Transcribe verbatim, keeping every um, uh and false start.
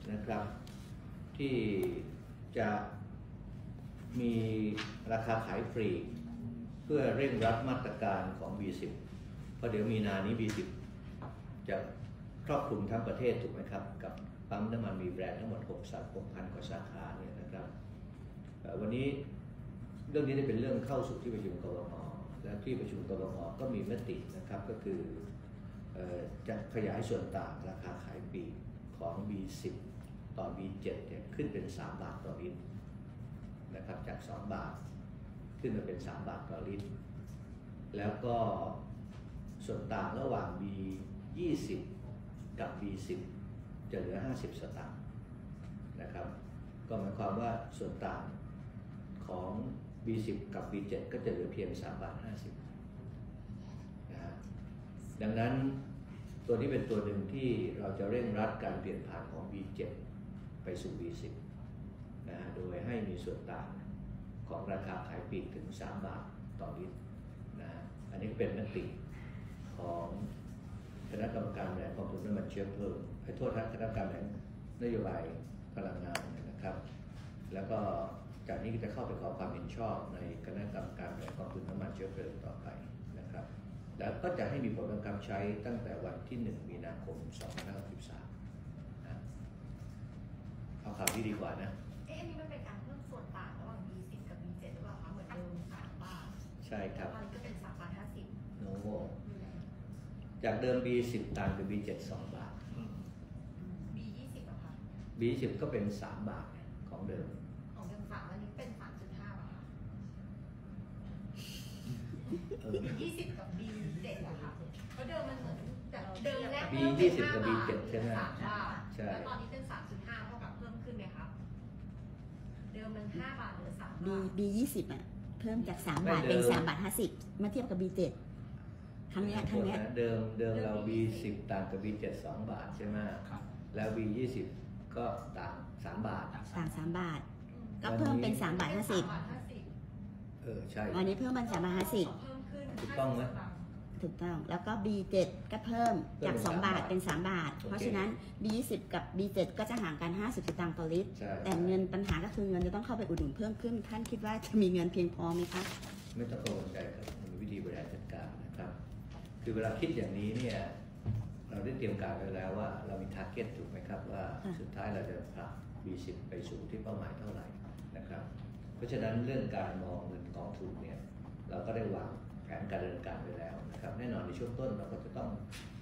นะครับที่จะมีราคาขายปลีกเพื่อเร่งรัดมาตรการของ บี สิบ เพราะเดี๋ยวมีนานี้ บี สิบ จะครอบคลุมทั้งประเทศถูกไหมครับกับปั๊มน้ำมันมีแบรนด์ทั้งหมดหกพันกว่าสาขาเนี่ยนะครับวันนี้เรื่องนี้ได้เป็นเรื่องเข้าสู่ที่ประชุมกวม.และที่ประชุมกวม.ก็มีมตินะครับก็คือจะขยายส่วนต่างราคาขายปลีกของ บี สิบ ต่อ บี เจ็ด เนี่ยขึ้นเป็นสามบาทต่อลิตรนะครับจากสองบาทขึ้นมาเป็นสามบาทต่อลิตรแล้วก็ส่วนต่างระหว่าง บี ยี่สิบ กับ บี สิบ จะเหลือห้าสิบสตางค์นะครับก็หมายความว่าส่วนต่างของ บี สิบ กับ บี เจ็ด ก็จะเหลือเพียงสามบาทห้าสิบนะฮะดังนั้นตัวนี้เป็นตัวหนึ่งที่เราจะเร่งรัดการเปลี่ยนผ่านของ บี เจ็ด ไปสู่ บี สิบ นะฮะโดยให้มีส่วนต่างของราคาขายปลีกถึงสามบาทต่อลิตรนะอันนี้เป็นมติของคณะกรรมการบริหารกองทุนน้ำมันเชื้อเพลิงให้โทษนะคณะกรรมการบริหารนโยบายพลังงานนะครับแล้วก็จากนี้จะเข้าไปขอความเห็นชอบในคณะกรรมการบริหารกองทุนน้ำมันเชื้อเพลิงต่อไปนะครับแล้วก็จะให้มีผลบังคับใช้ตั้งแต่วันที่หนึ่งมีนาคมสองพันห้าร้อยหกสิบสามนะเอาข่าวที่ดีกว่านะเอ๊ะอันนี้มันเป็นการเพิ่มส่วนต่างระหว่าง บี สิบ กับ บี เจ็ด หรือเปล่าคะเหมือนเดิมสามบาทใช่ครับตอนนี้ก็เป็นสามบาทห้าสิบโน้จากเดิม บี สิบ ต่างกับ บี เจ็ด สองบาทบี ยี่สิบ อะคะบี สิบ ก็เป็นสามบาทของเดิมของเดิมสามอันนี้เป็น สามจุดห้า บาทยี่สิบ กับ บี เจ็ด อะค่ะเพราะเดิมมันเหมือนจากเดิมแรกบี ยี่สิบ กับ บี เจ็ด ใช่ไหมสามบาทใช่แล้วตอนนี้เป็น สามจุดห้า เท่ากับเพิ่มขึ้นไหมครับเดิมมันห้าบาทเหลือสามบาท B ยี่สิบ อ่ะเพิ่มจากสามบาทเป็นสามบาทห้าสิบมาเทียบกับ บี เจ็ด ครั้งนี้ครั้งนี้เดิมเดิมเรา บี สิบ ต่างกับ บี เจ็ด สองบาทใช่ไหมแล้ว บี ยี่สิบ ก็ต่างสามบาทต่างสามบาทก็เพิ่มเป็นสามบาทห้าสิบเออใช่วันนี้เพิ่มเป็นสามบาทห้าสิบถูกต้องไหมถูกต้องแล้วก็ บี เจ็ด ก็เพิ่มจากสองบาทเป็นสามบาทเพราะฉะนั้น บี ยี่สิบ กับ บี เจ็ด ก็จะห่างกันห้าสิบสตางค์ต่อลิตรแต่เงินปัญหาก็คือเงินจะต้องเข้าไปอุดหนุนเพิ่มขึ้นท่านคิดว่าจะมีเงินเพียงพอไหมคะไม่ต้องกังวลใจครับมีวิธีบริหารจัดการนะครับคือเวลาคิดอย่างนี้เนี่ยเราได้เตรียมการไว้แล้วว่าเรามีทาร์เก็ตถูกไหมครับว่าสุดท้ายเราจะผลัก บี สิบ ไปสู่ที่เป้าหมายเท่าไหร่นะครับเพราะฉะนั้นเรื่องการมองเงินกองทุนเนี่ยเราก็ได้วางแผนการดำเนินการไว้แล้วนะครับแน่นอนในช่วงต้นเราก็จะต้อง